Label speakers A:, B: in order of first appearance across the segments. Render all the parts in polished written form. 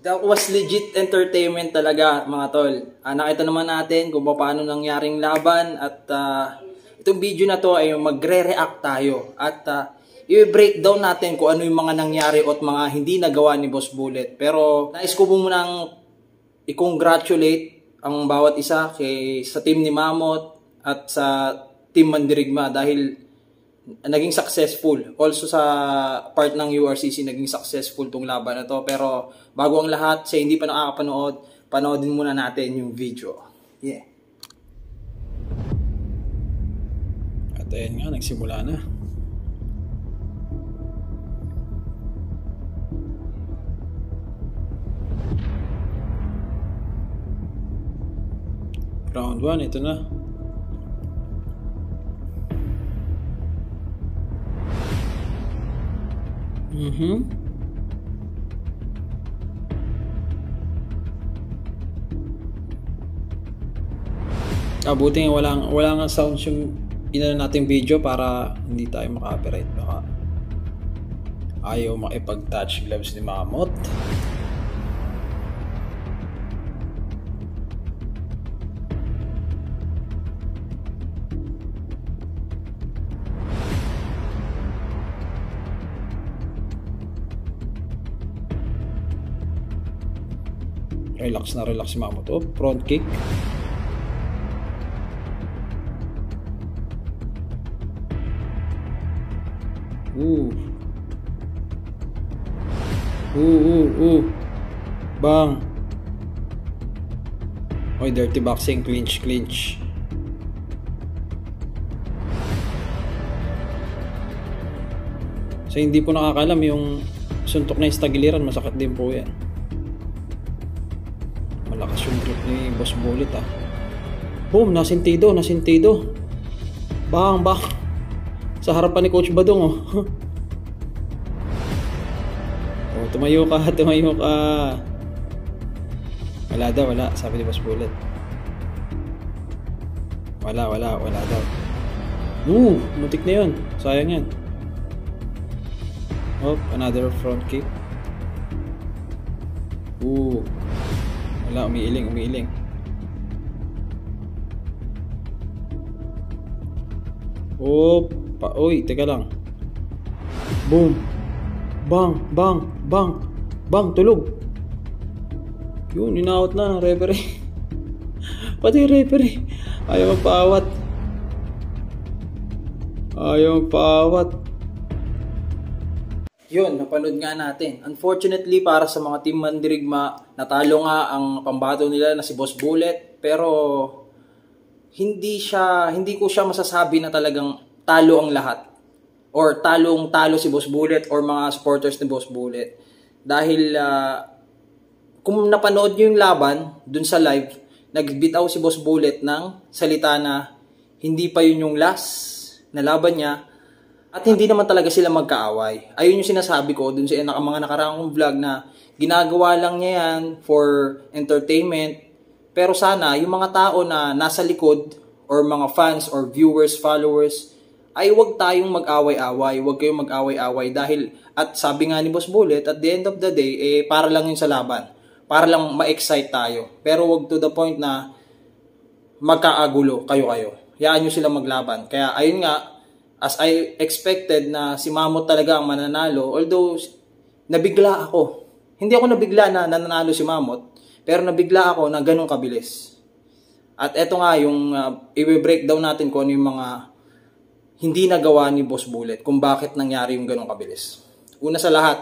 A: That was legit entertainment talaga, mga tol. Nakita naman natin kung paano nangyaring laban at itong video na to ay magre-react tayo at i-breakdown natin kung ano yung mga nangyari at mga hindi nagawa ni Boss Bullet. Pero nais ko munang i-congratulate ang bawat isa sa team ni Mammoth at sa team Mandirigma dahil naging successful. Also sa part ng URCC, naging successful tong laban na to. Pero bago ang lahat, sa hindi pa nakakapanood, panoodin muna natin yung video. Yeah. At ayun nga, nagsimula na. Round 1, ito na. Buti nga wala nga sounds yung inano nating video para hindi tayo maka-copyright. Baka ayaw makipag-touch gloves ni Mammoth. Relax na relax si Mammoth. Oh, front kick. Bang. Oy, dirty boxing, clinch. So hindi po nakakalam yung suntok na yung tagiliran, masakit din po yan. Malakas yung grip ni Boss Bullet ah. Boom, nasintido. Bang. Sa harapan ni Coach Badong oh. Oh, tumayo ka. Wala, sabi ni Boss Bullet. Wala daw. Mutik na yun. Sayang yan. Oh, another front kick. Wala, umiiling. Uy, teka lang. Boom. Bang, tulog. Yun, in-out na ng referee. Pati referee ayaw magpaawat. Yun, napanood nga natin. Unfortunately, para sa mga team Mandirigma, natalo nga ang pambato nila na si Boss Bullet. Pero hindi ko siya masasabi na talagang talo ang lahat. Or talong-talo si Boss Bullet or mga supporters ni Boss Bullet. Dahil kung napanood nyo yung laban dun sa live, nagbitaw si Boss Bullet ng salita na hindi pa yun yung last na laban niya. At hindi naman talaga sila magkaaway. Ayun yung sinasabi ko dun sa mga nakaraang vlog na ginagawa lang niya yan for entertainment. Pero sana yung mga tao na nasa likod or mga fans or viewers, followers, ay huwag tayong mag-away-away. Huwag kayong mag-away-away dahil at sabi nga ni Boss Bullet, at the end of the day, para lang yun sa laban. Para lang ma-excite tayo. Pero huwag to the point na magkaagulo kayo. Hayaan nyo sila maglaban. Kaya ayun nga, as I expected na si Mammoth talaga ang mananalo, although nabigla ako. Hindi ako nabigla na nananalo si Mammoth, pero nabigla ako na ganun kabilis. At eto nga yung i-breakdown natin kung ano yung mga hindi nagawa ni Boss Bullet, kung bakit nangyari yung ganun kabilis. Una sa lahat,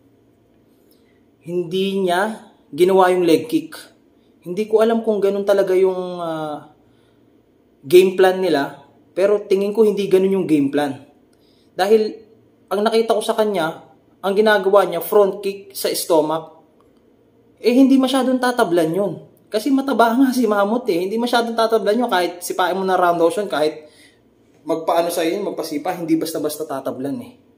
A: hindi niya ginawa yung leg kick. Hindi ko alam kung ganun talaga yung game plan nila. Pero tingin ko hindi ganun yung game plan. Dahil ang nakita ko sa kanya, ang ginagawa niya front kick sa stomach. Hindi masyadong tatablan yun. Kasi mataba nga si Mammoth Hindi masyadong tatablan yun. Kahit sipain mo na roundhouse yun, kahit magpaano sa yun, magpasipa, hindi basta-basta tatablan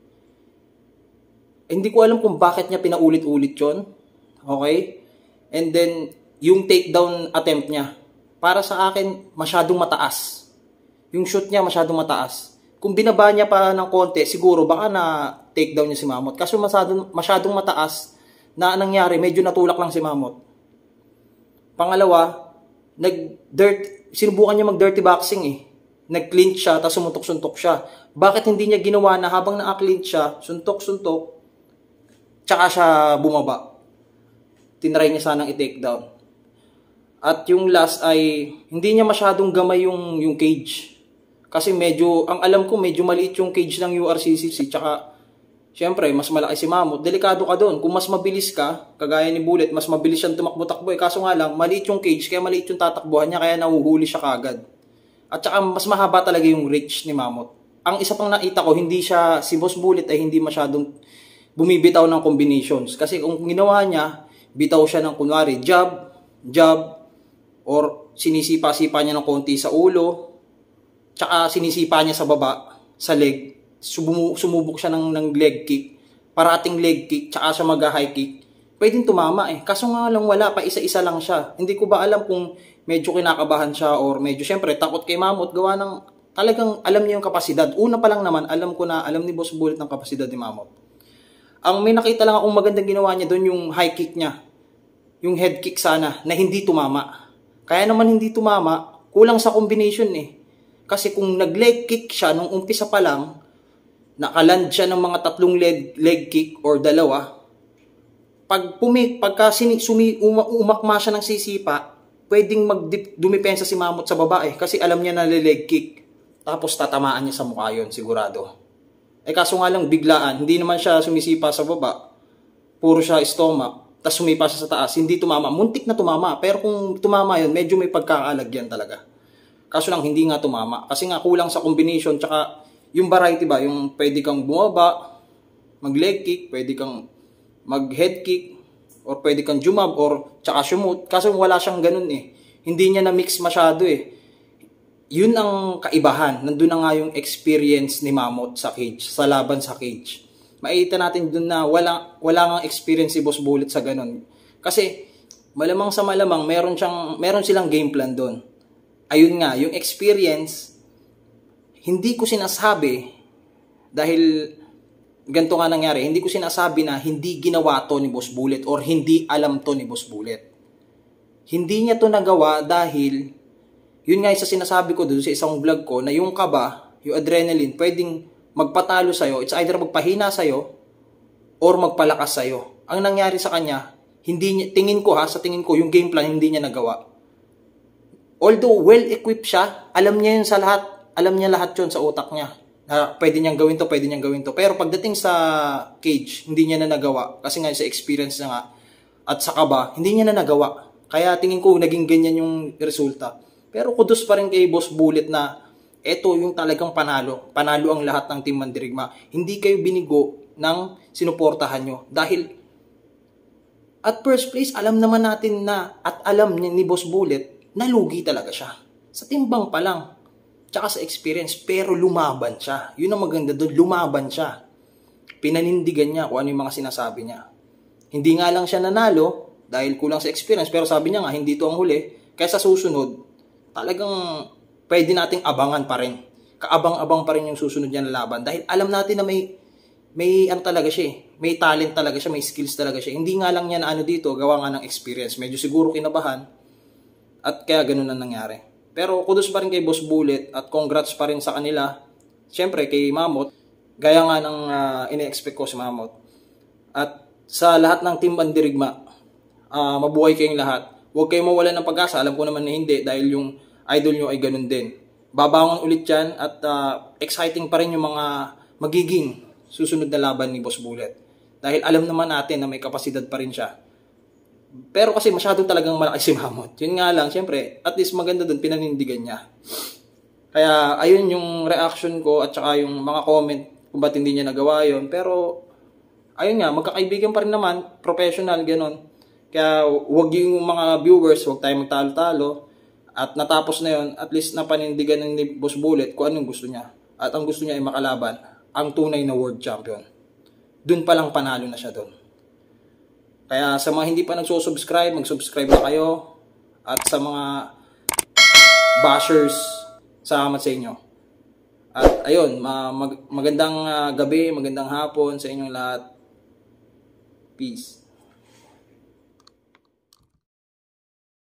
A: Hindi ko alam kung bakit niya pinaulit-ulit yun. Okay? And then, yung takedown attempt niya, para sa akin, masyadong mataas. Yung shoot niya masyadong mataas. Kung binaba niya pa ng konti, siguro baka na takedown niya si Mammoth. Kasi masyadong mataas na nangyari, medyo natulak lang si Mammoth. Pangalawa, sinubukan niya mag-dirty boxing eh. Nag-clinch siya, tapos sumuntok-suntok siya. Bakit hindi niya ginawa na habang na-clinch siya, suntok-suntok, tsaka siya bumaba? Tinry niya sanang i-take down. At yung last ay, hindi niya masyadong gamay yung cage. Kasi medyo, ang alam ko, medyo maliit yung cage ng URCCC. Tsaka, syempre, mas malaki si Mammoth. Delikado ka doon. Kung mas mabilis ka, kagaya ni Bullet, mas mabilis siyang tumakbo-takbo. Kaso nga lang, maliit yung cage, kaya maliit yung tatakbuhan niya, kaya nahuhuli siya kagad. At saka, mas mahaba talaga yung reach ni Mammoth. Ang isa pang nakita ko, hindi siya, si Boss Bullet ay hindi masyadong bumibitaw ng combinations. Kasi kung ginawa niya, bitaw siya ng kunwari, jab, or sinisipa-sipa niya ng konti sa ulo, tsaka sinisipa niya sa baba, sa leg, sumubok siya ng leg kick, parating leg kick, tsaka siya mag-high kick, pwedeng tumama eh. Kaso nga lang wala, pa isa-isa lang siya. Hindi ko ba alam kung medyo kinakabahan siya or medyo syempre takot kay Mammoth, gawa ng talagang alam niya yung kapasidad. Una pa lang naman, alam ni Boss Bullet ng kapasidad ni Mammoth. Ang may nakita lang akong magandang ginawa niya doon, yung high kick niya, yung head kick sana, na hindi tumama. Kaya naman hindi tumama, kulang sa combination eh. Kasi kung nag-leg kick siya nung umpisa pa lang, nakaland siya ng mga 3 leg kick or 2, pagka umakma siya ng sisipa, pwedeng dumipensa si Mammoth sa babae kasi alam niya na leg kick. Tapos tatamaan niya sa mukha yun, sigurado. Kaso nga lang, biglaan, hindi naman siya sumisipa sa baba, puro siya stomach. Tapos sumipa siya sa taas, hindi tumama. Muntik na tumama. Pero kung tumama yun, medyo may pagkakaalagyan talaga. Kaso lang, hindi nga tumama. Kasi nga kulang sa combination. Tsaka yung variety ba, yung pwede kang bumaba, mag-leg kick, pwede kang mag-head kick, or pwede kang jumab, or tsaka shumut. Kaso wala siyang ganun eh. Hindi niya na-mix masyado eh. Yun ang kaibahan. Nandun na nga yung experience ni Mammoth sa cage, sa laban sa cage. Makita natin dun na wala nga experience si Boss Bullet sa ganun. Kasi malamang sa malamang meron silang game plan doon. Ayun nga, yung experience hindi ko sinasabi dahil ganito nga nangyari. Hindi ko sinasabi na hindi ginawa to ni Boss Bullet or hindi alam to ni Boss Bullet. Hindi niya to nagawa dahil yun nga isa sinasabi ko doon sa isang vlog ko na yung kaba, yung adrenaline, pwedeng magpatalo sa'yo, it's either magpahina sa'yo or magpalakas sa'yo. Ang nangyari sa kanya, tingin ko yung game plan hindi niya nagawa. Although well-equipped siya, alam niya lahat yun sa utak niya. Na pwede niyang gawin to. Pero pagdating sa cage, hindi niya na nagawa. Kasi nga sa experience na nga, at sa kaba, hindi niya na nagawa. Kaya tingin ko naging ganyan yung resulta. Pero kudos pa rin kay Boss Bullet na ito yung talagang panalo. Panalo ang lahat ng Team Mandirigma. Hindi kayo binigo ng sinuportahan nyo. Dahil at first place, alam naman natin na at alam ni Boss Bullet na lugi talaga siya. Sa timbang pa lang. Tsaka sa experience. Pero lumaban siya. Yun ang maganda doon. Lumaban siya. Pinanindigan niya kung ano yung mga sinasabi niya. Hindi nga lang siya nanalo dahil kulang sa experience. Pero sabi niya nga, hindi ito ang huli. Kaya sa susunod, talagang pwede nating abangan pa rin. Kaabang-abang pa rin yung susunod niya na laban. Dahil alam natin na may ano talaga siya eh. May talent talaga siya, may skills talaga siya. Hindi nga lang niya na ano dito, gawa nga ng experience. Medyo siguro kinabahan. At kaya ganun na nangyari. Pero kudos pa rin kay Boss Bullet at congrats pa rin sa kanila. Siyempre kay Mammoth. Gaya nga ng ine-expect ko si Mammoth. At sa lahat ng Team Mandirigma, mabuhay kayong lahat. Huwag kayong mawalan ng pag-asa. Alam ko naman na hindi dahil yung idol nyo ay ganun din. Babangon ulit yan at exciting pa rin yung mga magiging susunod na laban ni Boss Bullet. Dahil alam naman natin na may kapasidad pa rin siya. Pero kasi masyadong talagang malaki si Mammoth. Yun nga lang, syempre, at least maganda dun, pinanindigan niya. Kaya ayun yung reaction ko at saka yung mga comment kung ba't hindi niya nagawa yun. Pero ayun nga, magkakaibigan pa rin naman, professional, ganun. Kaya wag yung mga viewers, wag tayo magtalo-talo. At natapos na yun, at least napanindigan ni Boss Bullet kung anong gusto niya. At ang gusto niya ay makalaban ang tunay na world champion. Doon pa lang panalo na siya doon. Kaya sa mga hindi pa nagsusubscribe, mag-subscribe na kayo. At sa mga bashers, salamat sa inyo. At ayun, magandang gabi, magandang hapon sa inyong lahat. Peace.